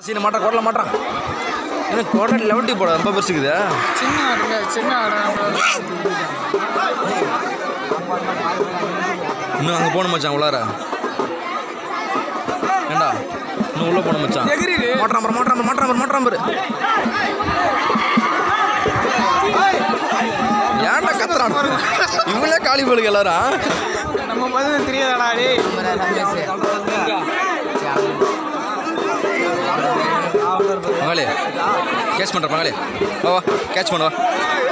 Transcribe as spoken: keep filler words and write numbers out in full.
சீன மாட்டா கோடல மாட்டான் என்ன கோடல லெவன்ட்டி போட ரொம்ப பெருசுக்குது சின்ன ஆடுங்க சின்ன ஆடு இன்னும் அங்கே போகணும் மச்சான் உள்ளார ஏண்டா இன்னும் உள்ளே போகணும் மச்சான் மாட்டான் பாரு மாட்டான் மாட்டான் பாரு மாட்டான் பாரு ஏன்டா கத்துறான் இவங்களே காலி போலுக்கு எல்லாரும் நம்ம பதில் தெரியாதாடா டேய் மகளே கேட்ச் பண்ணுற மகளே வா வா கேட்ச் பண்ணுவா